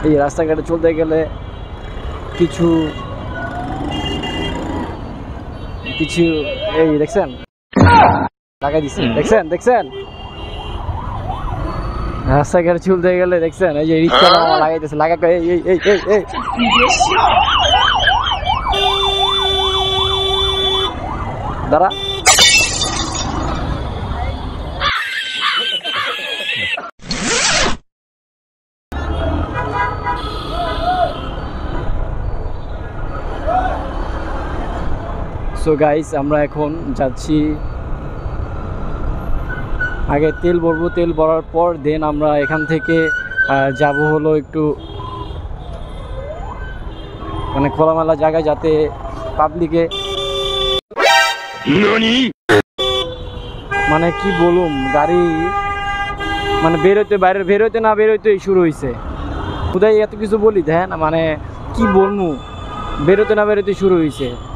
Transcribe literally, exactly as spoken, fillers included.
এই রাস্তাঘাটে চলতে গেলে কিছু কিছু এই দেখছেন লাগাই দিচ্ছে, দেখছেন দেখছেন রাস্তাঘাটে চলতে গেলে দেখছেন এই যে রিক্সা লাগাইতেছে, লাগা এই এই এই এই এই দাঁড়া। সো গাইস আমরা এখন যাচ্ছি, আগে তেল ভরবো, তেল ভরার পর দেন আমরা এখান থেকে যাব হলো একটু মানে খোলামেলা জায়গায়, যাতে পাবলিকে মানে কি বলুম গাড়ি মানে বেরোতে বাইরে বেরোতে না বেরোতে শুরু হয়েছে। কোথায় এত কিছু বলি দেন মানে কি বলবো, বেরোতে না বেরোতে শুরু হয়েছে।